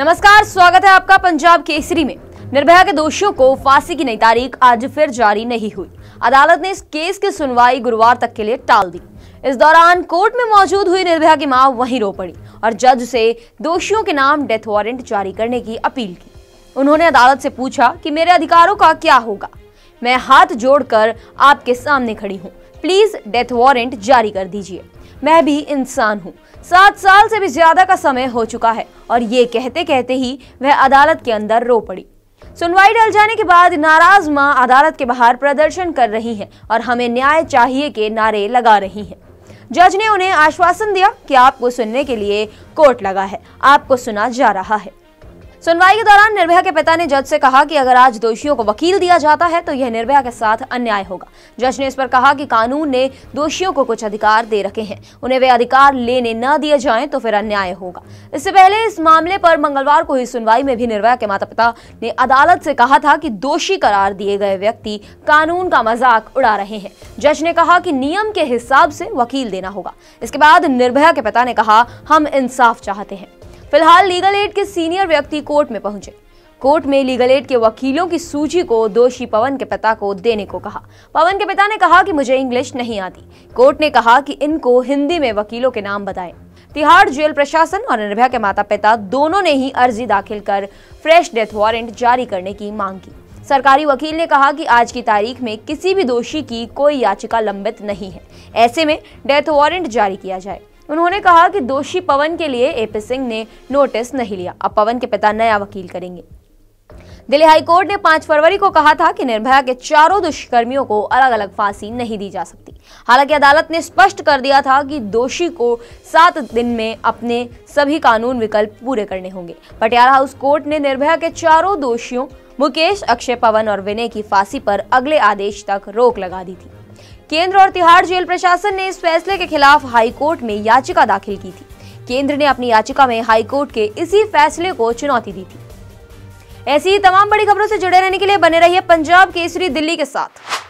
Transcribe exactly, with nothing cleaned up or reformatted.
नमस्कार, स्वागत है आपका पंजाब केसरी में। निर्भया के दोषियों को फांसी की नई तारीख आज फिर जारी नहीं हुई। अदालत ने इस केस की सुनवाई गुरुवार तक के लिए टाल दी। इस दौरान कोर्ट में मौजूद हुई निर्भया की मां वहीं रो पड़ी और जज से दोषियों के नाम डेथ वारंट जारी करने की अपील की। उन्होंने अदालत से पूछा कि मेरे अधिकारों का क्या होगा। मैं हाथ जोड़कर आपके सामने खड़ी हूँ, प्लीज डेथ वारंट जारी कर दीजिए। मैं भी इंसान हूँ, सात साल से भी ज्यादा का समय हो चुका है। और ये कहते कहते ही वह अदालत के अंदर रो पड़ी। सुनवाई टल जाने के बाद नाराज मां अदालत के बाहर प्रदर्शन कर रही हैं और हमें न्याय चाहिए के नारे लगा रही हैं। जज ने उन्हें आश्वासन दिया कि आपको सुनने के लिए कोर्ट लगा है, आपको सुना जा रहा है। सुनवाई के दौरान निर्भया के पिता ने जज से कहा कि अगर आज दोषियों को वकील दिया जाता है तो यह निर्भया के साथ अन्याय होगा। जज ने इस पर कहा कि कानून ने दोषियों को कुछ अधिकार दे रखे हैं, उन्हें वे अधिकार लेने न दिए जाएं तो फिर अन्याय होगा। इससे पहले इस मामले पर मंगलवार को हुई सुनवाई में भी निर्भया के माता पिता ने अदालत से कहा था कि दोषी करार दिए गए व्यक्ति कानून का मजाक उड़ा रहे हैं। जज ने कहा कि नियम के हिसाब से वकील देना होगा। इसके बाद निर्भया के पिता ने कहा, हम इंसाफ चाहते हैं। फिलहाल लीगल एड के सीनियर व्यक्ति कोर्ट में पहुंचे। कोर्ट में लीगल एड के वकीलों की सूची को दोषी पवन के पिता को देने को कहा। पवन के पिता ने कहा कि मुझे इंग्लिश नहीं आती। कोर्ट ने कहा कि इनको हिंदी में वकीलों के नाम बताएं। तिहाड़ जेल प्रशासन और निर्भया के माता पिता दोनों ने ही अर्जी दाखिल कर फ्रेश डेथ वारंट जारी करने की मांग की। सरकारी वकील ने कहा कि आज की तारीख में किसी भी दोषी की कोई याचिका लंबित नहीं है, ऐसे में डेथ वारंट जारी किया जाए। उन्होंने कहा कि दोषी पवन के लिए एपी सिंह ने नोटिस नहीं लिया, अब पवन के पिता नया वकील करेंगे। दिल्ली हाई कोर्ट ने पाँच फरवरी को कहा था कि निर्भया के चारों दुष्कर्मियों को अलग अलग फांसी नहीं दी जा सकती। हालांकि अदालत ने स्पष्ट कर दिया था कि दोषी को सात दिन में अपने सभी कानून विकल्प पूरे करने होंगे। पटियाला हाउस कोर्ट ने निर्भया के चारों दोषियों मुकेश, अक्षय, पवन और विनय की फांसी पर अगले आदेश तक रोक लगा दी थी। केंद्र और तिहाड़ जेल प्रशासन ने इस फैसले के खिलाफ हाई कोर्ट में याचिका दाखिल की थी। केंद्र ने अपनी याचिका में हाई कोर्ट के इसी फैसले को चुनौती दी थी। ऐसी ही तमाम बड़ी खबरों से जुड़े रहने के लिए बने रहिए पंजाब केसरी दिल्ली के साथ।